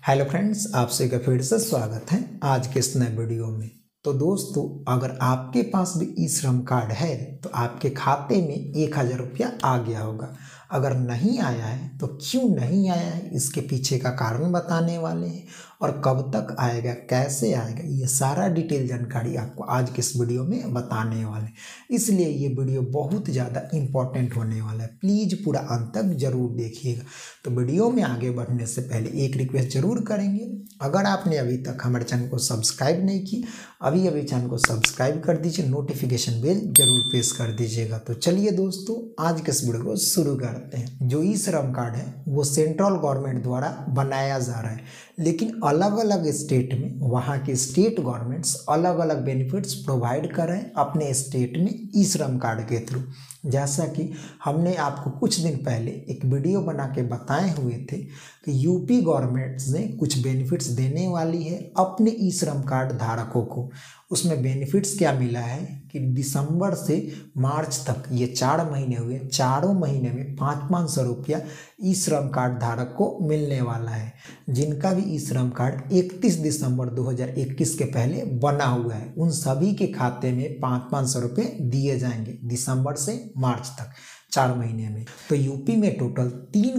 Hello friends, आप सभी का फिर से स्वागत है आज के इस नए वीडियो में। तो दोस्तों, अगर आपके पास भी ई श्रम कार्ड है तो आपके खाते में 1000 रुपया आ गया होगा। अगर नहीं आया है तो क्यों नहीं आया है, इसके पीछे का कारण बताने वाले हैं और कब तक आएगा, कैसे आएगा, ये सारा डिटेल जानकारी आपको आज के इस वीडियो में बताने वाले हैं। इसलिए ये वीडियो बहुत ज़्यादा इम्पोर्टेंट होने वाला है, प्लीज़ पूरा अंत तक जरूर देखिएगा। तो वीडियो में आगे बढ़ने से पहले एक रिक्वेस्ट जरूर करेंगे, अगर आपने अभी तक हमारे चैनल को सब्सक्राइब नहीं की, अभी चैनल को सब्सक्राइब कर दीजिए, नोटिफिकेशन बेल जरूर प्रेस कर दीजिएगा। तो चलिए दोस्तों, आज के इस वीडियो को शुरू करते हैं। जो ई श्रम कार्ड है वो सेंट्रल गवर्नमेंट द्वारा बनाया जा रहा है, लेकिन अलग अलग स्टेट में वहाँ के स्टेट गवर्नमेंट्स अलग अलग बेनिफिट्स प्रोवाइड कर रहे हैं अपने स्टेट में ई श्रम कार्ड के थ्रू। जैसा कि हमने आपको कुछ दिन पहले एक वीडियो बना के बताए हुए थे कि यूपी गवर्नमेंट ने कुछ बेनिफिट्स देने वाली है अपने ई श्रम कार्ड धारकों को। उसमें बेनिफिट्स क्या मिला है कि दिसंबर से मार्च तक ये 4 महीने हुए, चारों महीने में 500 रुपया ई श्रम कार्ड धारक को मिलने वाला है। जिनका भी ई श्रम कार्ड 31 दिसंबर 2021 के पहले बना हुआ है उन सभी के खाते में 500 रुपये दिए जाएंगे दिसंबर से मार्च तक, 4 महीने में। तो यूपी में टोटल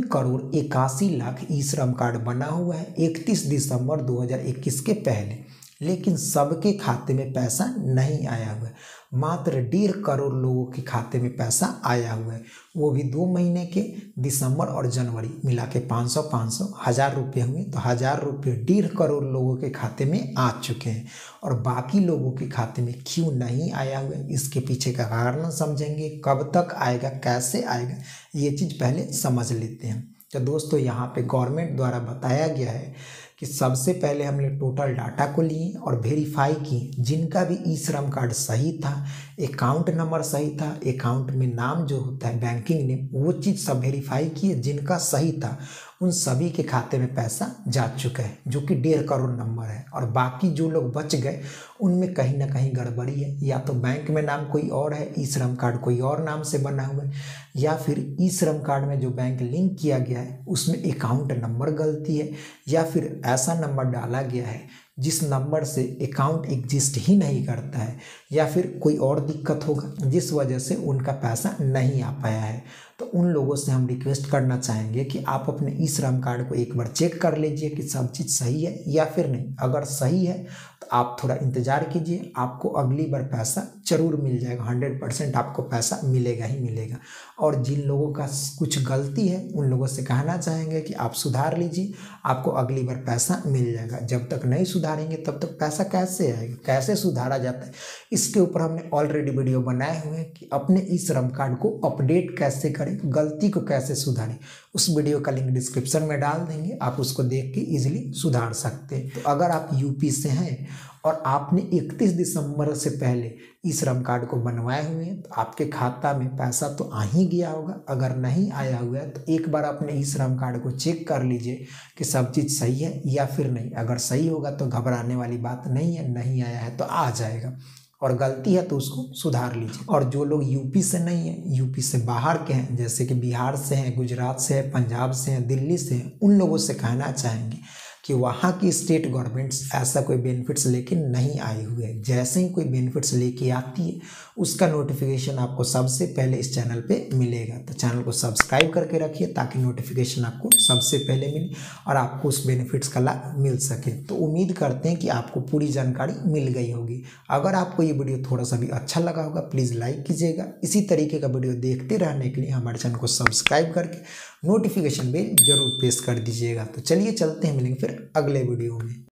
3,81,00,000 ई श्रम कार्ड बना हुआ है 31 दिसंबर 2021 के पहले, लेकिन सबके खाते में पैसा नहीं आया हुआ है। मात्र 1.5 करोड़ लोगों के खाते में पैसा आया हुआ है, वो भी 2 महीने के, दिसंबर और जनवरी मिला के 500 1000 रुपये हुए। तो 1000 रुपये 1.5 करोड़ लोगों के खाते में आ चुके हैं। और बाकी लोगों के खाते में क्यों नहीं आया हुआ है, इसके पीछे का कारण समझेंगे, कब तक आएगा, कैसे आएगा, ये चीज़ पहले समझ लेते हैं। तो दोस्तों, यहाँ पे गवर्नमेंट द्वारा बताया गया है कि सबसे पहले हमने टोटल डाटा को लिए और वेरीफाई किए। जिनका भी ई श्रम कार्ड सही था, अकाउंट नंबर सही था, अकाउंट में नाम जो होता है बैंकिंग नेम, वो चीज़ सब वेरीफाई किए। जिनका सही था उन सभी के खाते में पैसा जा चुका है, जो कि 1.5 करोड़ नंबर है। और बाकी जो लोग बच गए उनमें कहीं ना कहीं गड़बड़ी है, या तो बैंक में नाम कोई और है, ई श्रम कार्ड कोई और नाम से बना हुआ है, या फिर ई श्रम कार्ड में जो बैंक लिंक किया गया है उसमें अकाउंट नंबर गलती है, या फिर ऐसा नंबर डाला गया है जिस नंबर से अकाउंट एग्जिस्ट ही नहीं करता है, या फिर कोई और दिक्कत होगा जिस वजह से उनका पैसा नहीं आ पाया है। तो उन लोगों से हम रिक्वेस्ट करना चाहेंगे कि आप अपने ई श्रम कार्ड को एक बार चेक कर लीजिए कि सब चीज़ सही है या फिर नहीं। अगर सही है तो आप थोड़ा इंतज़ार कीजिए, आपको अगली बार पैसा जरूर मिल जाएगा, 100% आपको पैसा मिलेगा ही मिलेगा। और जिन लोगों का कुछ गलती है उन लोगों से कहना चाहेंगे कि आप सुधार लीजिए, आपको अगली बार पैसा मिल जाएगा। जब तक नहीं सुधारेंगे तब तक पैसा कैसे आएगा, कैसे सुधारा जाता है, इसके ऊपर हमने ऑलरेडी वीडियो बनाए हुए हैं कि अपने ई श्रम कार्ड को अपडेट कैसे करें, गलती को कैसे सुधारें। उस वीडियो का लिंक डिस्क्रिप्शन में डाल देंगे, आप उसको देख के इजीली सुधार सकते हैं। तो अगर आप यूपी से हैं और आपने 31 दिसंबर से पहले ई श्रम कार्ड को बनवाए हुए हैं तो आपके खाता में पैसा तो आ ही गया होगा। अगर नहीं आया हुआ है तो एक बार अपने ई श्रम कार्ड को चेक कर लीजिए कि सब चीज़ सही है या फिर नहीं। अगर सही होगा तो घबराने वाली बात नहीं है, नहीं आया है तो आ जाएगा, और गलती है तो उसको सुधार लीजिए। और जो लोग यूपी से नहीं है, यूपी से बाहर के हैं, जैसे कि बिहार से हैं, गुजरात से हैं, पंजाब से हैं, दिल्ली से हैं, उन लोगों से कहना चाहेंगे कि वहाँ की स्टेट गवर्नमेंट्स ऐसा कोई बेनिफिट्स लेके नहीं आई हुई है। जैसे ही कोई बेनिफिट्स लेके आती है उसका नोटिफिकेशन आपको सबसे पहले इस चैनल पे मिलेगा। तो चैनल को सब्सक्राइब करके रखिए ताकि नोटिफिकेशन आपको सबसे पहले मिले और आपको उस बेनिफिट्स का लाभ मिल सके। तो उम्मीद करते हैं कि आपको पूरी जानकारी मिल गई होगी। अगर आपको ये वीडियो थोड़ा सा भी अच्छा लगा होगा प्लीज़ लाइक कीजिएगा। इसी तरीके का वीडियो देखते रहने के लिए हमारे चैनल को सब्सक्राइब करके नोटिफिकेशन बेल जरूर प्रेस कर दीजिएगा। तो चलिए चलते हैं, मिलेंगे फिर अगले वीडियो में।